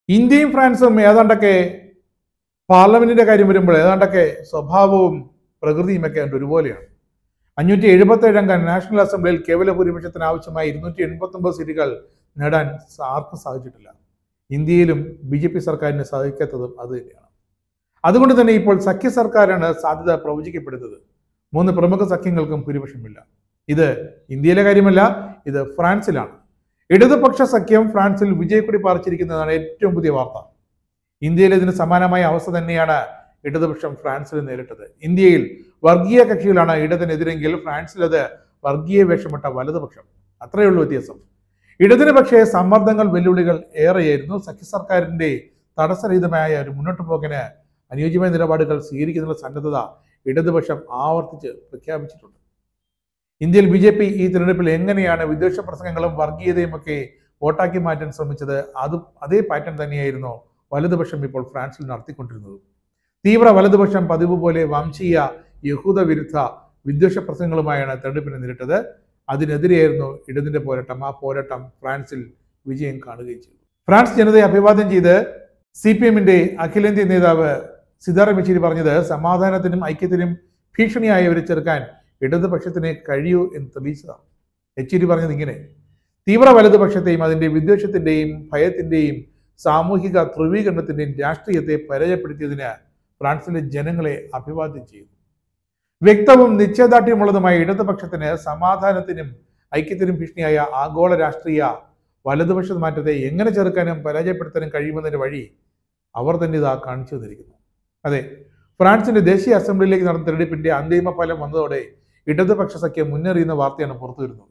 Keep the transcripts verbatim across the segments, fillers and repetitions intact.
ഇന്ത്യയും ഫ്രാൻസും ഏതാണ്ടൊക്കെ പാർലമെന്റിന്റെ കാര്യം വരുമ്പോൾ ഏതാണ്ടൊക്കെ സ്വഭാവവും പ്രകൃതിയും ഒക്കെ ഒരുപോലെയാണ്. അഞ്ഞൂറ്റി എഴുപത്തി ഏഴ് അംഗ നാഷണൽ അസംബ്ലിയിൽ കേവല ഭൂരിപക്ഷത്തിന് ആവശ്യമായ ഇരുന്നൂറ്റി എൺപത്തി ഒമ്പത് സീറ്റുകൾ നേടാൻ ആർക്കും സാധിച്ചിട്ടില്ല. ഇന്ത്യയിലും ബി ജെ പി സർക്കാരിന് സാധിക്കാത്തതും അത് തന്നെയാണ്. അതുകൊണ്ട് തന്നെ ഇപ്പോൾ സഖ്യ സർക്കാരാണ് സാധ്യത പ്രവചിക്കപ്പെടുന്നത്. മൂന്ന് പ്രമുഖ സഖ്യങ്ങൾക്കും ഭൂരിപക്ഷമില്ല. ഇത് ഇന്ത്യയിലെ കാര്യമല്ല, ഇത് ഫ്രാൻസിലാണ്. ഇടതുപക്ഷ സഖ്യം ഫ്രാൻസിൽ വിജയക്കൊടി പാറിച്ചിരിക്കുന്നതാണ് ഏറ്റവും പുതിയ വാർത്ത. ഇന്ത്യയിൽ ഇതിന് സമാനമായ അവസ്ഥ തന്നെയാണ് ഇടതുപക്ഷം ഫ്രാൻസിൽ നേരിട്ടത്. ഇന്ത്യയിൽ വർഗീയ കക്ഷികളാണ് ഇടതിനെതിരെങ്കിൽ ഫ്രാൻസിൽ അത് വർഗീയ വേഷമിട്ട വലതുപക്ഷം. അത്രയേ ഉള്ളൂ വ്യത്യാസം. ഇടതിന് പക്ഷേ സമ്മർദ്ദങ്ങൾ, വെല്ലുവിളികൾ ഏറെയായിരുന്നു. സഖ്യ സർക്കാരിന്റെ തടസ്സരഹിതമായ ഒരു മുന്നോട്ട് പോക്കിന് അനുയോജ്യമായ നിലപാടുകൾ സ്വീകരിക്കുന്നതിനുള്ള സന്നദ്ധത ഇടതുപക്ഷം ആവർത്തിച്ച് പ്രഖ്യാപിച്ചിട്ടുണ്ട്. ഇന്ത്യയിൽ ബി ജെ പി ഈ തിരഞ്ഞെടുപ്പിൽ എങ്ങനെയാണ് വിദ്വേഷ പ്രസംഗങ്ങളും വർഗീയതയും ഒക്കെ വോട്ടാക്കി മാറ്റാൻ ശ്രമിച്ചത്, അതും അതേ പാറ്റേൺ തന്നെയായിരുന്നു വലതുപക്ഷം ഇപ്പോൾ ഫ്രാൻസിൽ നടത്തിക്കൊണ്ടിരുന്നത്. തീവ്ര വലതുപക്ഷം പതിവ് പോലെ വംശീയ യഹൂദ വിരുദ്ധ വിദ്വേഷ പ്രസംഗങ്ങളുമായാണ് തെരഞ്ഞെടുപ്പിനെ നേരിട്ടത്. അതിനെതിരെയായിരുന്നു ഇടതിന്റെ പോരാട്ടം. ആ പോരാട്ടം ഫ്രാൻസിൽ വിജയം കാണുകയും ചെയ്തു. ഫ്രാൻസ് ജനതയെ അഭിവാദ്യം ചെയ്ത് സി പി എമ്മിന്റെ അഖിലേന്ത്യാ നേതാവ് സീതാറാം യെച്ചൂരി പറഞ്ഞത്, സമാധാനത്തിനും ഐക്യത്തിനും ഭീഷണിയായവരെ ചെറുക്കാൻ ഇടതുപക്ഷത്തിന് കഴിയൂ എന്ന് തെളിയിച്ചതാണ്. യെച്ചൂരി പറഞ്ഞത് ഇങ്ങനെ: തീവ്ര വലതുപക്ഷത്തെയും അതിന്റെ വിദ്വേഷത്തിന്റെയും ഭയത്തിന്റെയും സാമൂഹിക ധ്രുവീകരണത്തിന്റെയും രാഷ്ട്രീയത്തെ പരാജയപ്പെടുത്തിയതിന് ഫ്രാൻസിലെ ജനങ്ങളെ അഭിവാദ്യം ചെയ്യുന്നു. വ്യക്തവും നിശ്ചയദാർഢ്യമുള്ളതുമായ ഇടതുപക്ഷത്തിന് സമാധാനത്തിനും ഐക്യത്തിനും ഭീഷണിയായ ആഗോള രാഷ്ട്രീയ വലതുപക്ഷ മാറ്റത്തെ എങ്ങനെ ചെറുക്കാനും പരാജയപ്പെടുത്താനും കഴിയുമെന്നതിന്റെ വഴി അവർ തന്നെ ഇതാ കാണിച്ചു തന്നിരിക്കുന്നു. അതെ, ഫ്രാൻസിന്റെ ദേശീയ അസംബ്ലിയിലേക്ക് നടന്ന തെരഞ്ഞെടുപ്പിന്റെ അന്തിമ ഫലം വന്നതോടെ ഇടതുപക്ഷ സഖ്യം മുന്നേറിയുന്ന വാർത്തയാണ് പുറത്തു വരുന്നത്.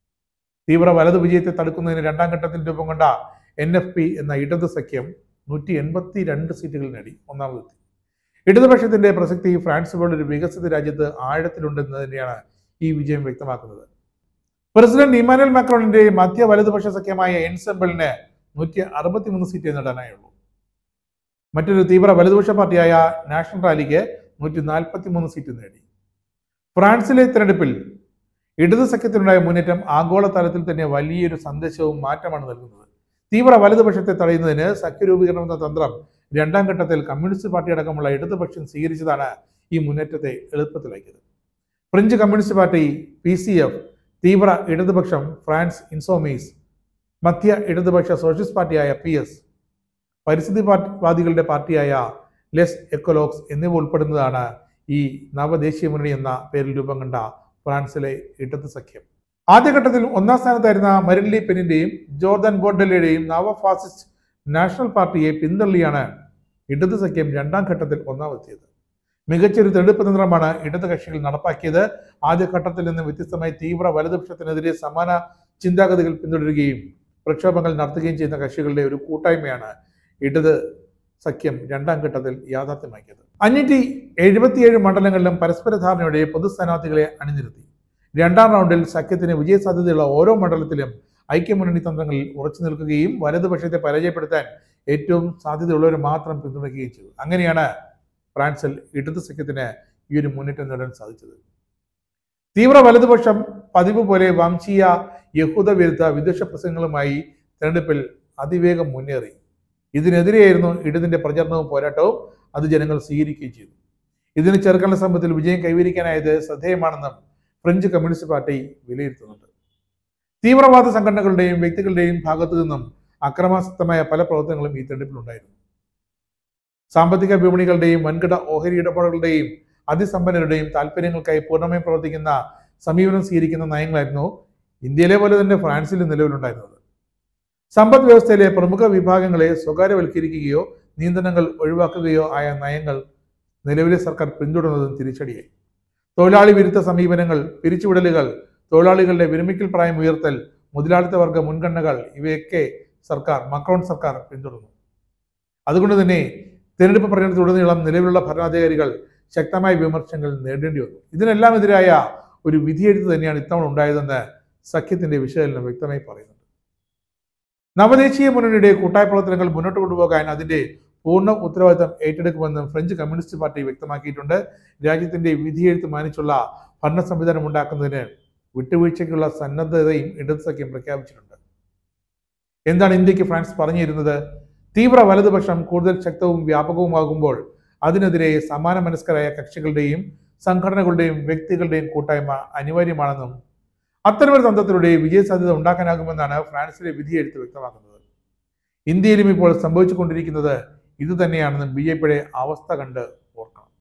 തീവ്ര വലതു വിജയത്തെ തടുക്കുന്നതിന് രണ്ടാം ഘട്ടത്തിൽ രൂപം കൊണ്ട എൻ എഫ് പി എന്ന ഇടത് സഖ്യം നൂറ്റി എൺപത്തി രണ്ട് സീറ്റുകൾ നേടി ഒന്നാമതെത്തി. ഇടതുപക്ഷത്തിന്റെ പ്രസക്തി ഫ്രാൻസ് പോലൊരു വികസിത രാജ്യത്ത് ആഴത്തിലുണ്ടെന്ന് തന്നെയാണ് ഈ വിജയം വ്യക്തമാക്കുന്നത്. പ്രസിഡന്റ് ഇമാനുവൽ മാക്രോണിന്റെ മധ്യ വലതുപക്ഷ സഖ്യമായ എൻസെമ്പിളിന് നൂറ്റി അറുപത്തി മൂന്ന് സീറ്റ് നേടാനായുള്ളൂ. മറ്റൊരു തീവ്ര വലതുപക്ഷ പാർട്ടിയായ നാഷണൽ റാലിക്ക് നൂറ്റി നാൽപ്പത്തി മൂന്ന് സീറ്റ് നേടി. ഫ്രാൻസിലെ തെരഞ്ഞെടുപ്പിൽ ഇടതു സഖ്യത്തിനുണ്ടായ മുന്നേറ്റം ആഗോള തലത്തിൽ തന്നെ വലിയൊരു സന്ദേശവും മാറ്റമാണ് നൽകുന്നത്. തീവ്ര വലതുപക്ഷത്തെ തടയുന്നതിന് സഖ്യരൂപീകരണം എന്ന തന്ത്രം രണ്ടാം ഘട്ടത്തിൽ കമ്മ്യൂണിസ്റ്റ് പാർട്ടി അടക്കമുള്ള ഇടതുപക്ഷം സ്വീകരിച്ചതാണ് ഈ മുന്നേറ്റത്തെ എളുപ്പത്തിലാക്കിയത്. French communist party P C F, തീവ്ര ഇടതുപക്ഷം ഫ്രാൻസ് ഇൻസോമീസ്, മധ്യ ഇടതുപക്ഷ സോഷ്യലിസ്റ്റ് പാർട്ടിയായ പി എസ്, പരിസ്ഥിതി വാദികളുടെ പാർട്ടിയായ ലെസ് എക്കോലോഗ്സ് എന്നിവ ഉൾപ്പെടുന്നതാണ് ഈ നവദേശീയ മുന്നണി എന്ന പേരിൽ രൂപം കണ്ട ഫ്രാൻസിലെ ഇടത് സഖ്യം. ആദ്യഘട്ടത്തിൽ ഒന്നാം സ്ഥാനത്തായിരുന്ന മരിൻ ലി പെന്നിന്റെയും ജോർദാൻ ബോർഡലയുടെയും നവ ഫാസിസ്റ്റ് നാഷണൽ പാർട്ടിയെ പിന്തള്ളിയാണ് ഇടത് സഖ്യം രണ്ടാം ഘട്ടത്തിൽ ഒന്നാമെത്തിയത്. മികച്ചൊരു തെരഞ്ഞെടുപ്പ് തന്ത്രമാണ് ഇടത് കക്ഷികൾ നടപ്പാക്കിയത്. ആദ്യഘട്ടത്തിൽ നിന്ന് വ്യത്യസ്തമായി തീവ്ര വലതുപക്ഷത്തിനെതിരെ സമാന ചിന്താഗതികൾ പിന്തുടരുകയും പ്രക്ഷോഭങ്ങൾ നടത്തുകയും ചെയ്യുന്ന കക്ഷികളുടെ ഒരു കൂട്ടായ്മയാണ് ഇടത് സഖ്യം രണ്ടാം ഘട്ടത്തിൽ യാഥാർത്ഥ്യമാക്കിയത്. അഞ്ഞൂറ്റി എഴുപത്തിയേഴ് മണ്ഡലങ്ങളിലും പരസ്പര ധാരണയോടെ പൊതു സ്ഥാനാർത്ഥികളെ അണിനിരത്തി. രണ്ടാം റൗണ്ടിൽ സഖ്യത്തിന് വിജയസാധ്യതയുള്ള ഓരോ മണ്ഡലത്തിലും ഐക്യമുന്നണി തന്ത്രങ്ങളിൽ ഉറച്ചു നിൽക്കുകയും വലതുപക്ഷത്തെ പരാജയപ്പെടുത്താൻ ഏറ്റവും സാധ്യതയുള്ളവരെ മാത്രം പിന്തുണയ്ക്കുകയും ചെയ്തു. അങ്ങനെയാണ് ഫ്രാൻസിൽ ഇടത് സഖ്യത്തിന് ഈ ഒരു മുന്നേറ്റം നേടാൻ സാധിച്ചത്. തീവ്ര വലതുപക്ഷം പതിവ് പോലെ വംശീയ യഹൂദ വിരുദ്ധ വിദ്വേഷ പ്രസംഗങ്ങളുമായി തെരഞ്ഞെടുപ്പിൽ അതിവേഗം മുന്നേറി. ഇതിനെതിരെയായിരുന്നു ഇടതിന്റെ പ്രചരണവും പോരാട്ടവും. അത് ജനങ്ങൾ സ്വീകരിക്കുകയും ചെയ്തു. ഇതിന് ചെറുക്കാനുള്ള ശ്രമത്തിൽ വിജയം കൈവരിക്കാനായത് ശ്രദ്ധേയമാണെന്നും ഫ്രഞ്ച് കമ്മ്യൂണിസ്റ്റ് പാർട്ടി വിലയിരുത്തുന്നുണ്ട്. തീവ്രവാദ സംഘടനകളുടെയും വ്യക്തികളുടെയും ഭാഗത്തു നിന്നും അക്രമാസക്തമായ പല പ്രവർത്തനങ്ങളും ഈ തെരഞ്ഞെടുപ്പിലുണ്ടായിരുന്നു. സാമ്പത്തിക വിപണികളുടെയും വൻകിട ഓഹരി ഇടപാടുകളുടെയും അതിസമ്പന്നരുടെയും താല്പര്യങ്ങൾക്കായി പൂർണ്ണമായും പ്രവർത്തിക്കുന്ന സമീപനം സ്വീകരിക്കുന്ന നയങ്ങളായിരുന്നു ഇന്ത്യയിലെ പോലെ തന്നെ ഫ്രാൻസിലും നിലവിലുണ്ടായിരുന്നത്. സമ്പദ് വ്യവസ്ഥയിലെ പ്രമുഖ വിഭാഗങ്ങളെ സ്വകാര്യവൽക്കരിക്കുകയോ നിയന്ത്രണങ്ങൾ ഒഴിവാക്കുകയോ ആയ നയങ്ങൾ നിലവിലെ സർക്കാർ പിന്തുടരുന്നതും തിരിച്ചടിയായി. തൊഴിലാളി വിരുദ്ധ സമീപനങ്ങൾ, പിരിച്ചുവിടലുകൾ, തൊഴിലാളികളുടെ വിരമിക്കൽ പ്രായം ഉയർത്തൽ, മുതലാളിത്ത വർഗ മുൻഗണനകൾ ഇവയൊക്കെ സർക്കാർ മക്രോൺ സർക്കാർ പിന്തുടർന്നു. അതുകൊണ്ട് തന്നെ തെരഞ്ഞെടുപ്പ് പ്രചരണത്തിലുടനീളം നിലവിലുള്ള ഭരണാധികാരികൾ ശക്തമായ വിമർശനങ്ങൾ നേരിടേണ്ടി വന്നു. ഇതിനെല്ലാം എതിരായ ഒരു വിധിയെഴുത്ത് തന്നെയാണ് ഇത്തവണ ഉണ്ടായതെന്ന് സഖ്യത്തിന്റെ വിശകലനം വ്യക്തമായി പറയുന്നുണ്ട്. നവദേശീയ മുന്നണിയുടെ കൂട്ടായ പ്രവർത്തനങ്ങൾ മുന്നോട്ട് കൊണ്ടുപോകാൻ അതിന്റെ പൂർണ്ണ ഉത്തരവാദിത്തം ഏറ്റെടുക്കുമെന്നും ഫ്രഞ്ച് കമ്മ്യൂണിസ്റ്റ് പാർട്ടി വ്യക്തമാക്കിയിട്ടുണ്ട്. രാജ്യത്തിന്റെ വിധിയെഴുത്ത് മാനിച്ചുള്ള ഭരണ സംവിധാനം ഉണ്ടാക്കുന്നതിന് വിട്ടുവീഴ്ചയ്ക്കുള്ള സന്നദ്ധതയും ഇടത് സഖ്യം പ്രഖ്യാപിച്ചിട്ടുണ്ട്. എന്താണ് ഇന്ത്യക്ക് ഫ്രാൻസ് പറഞ്ഞിരുന്നത്? തീവ്ര വലതുപക്ഷം കൂടുതൽ ശക്തവും വ്യാപകവുമാകുമ്പോൾ അതിനെതിരെ സമാന മനസ്കരായ കക്ഷികളുടെയും സംഘടനകളുടെയും വ്യക്തികളുടെയും കൂട്ടായ്മ അനിവാര്യമാണെന്നും അത്തരമൊരു തന്ത്രത്തിലൂടെ വിജയസാധ്യത ഉണ്ടാക്കാനാകുമെന്നാണ് ഫ്രാൻസിലെ വിധിയെഴുത്ത് വ്യക്തമാക്കുന്നത്. ഇന്ത്യയിലും ഇപ്പോൾ സംഭവിച്ചുകൊണ്ടിരിക്കുന്നത് ഇതുതന്നെയാണെന്നും ബി ജെ പിയുടെ അവസ്ഥ കണ്ട്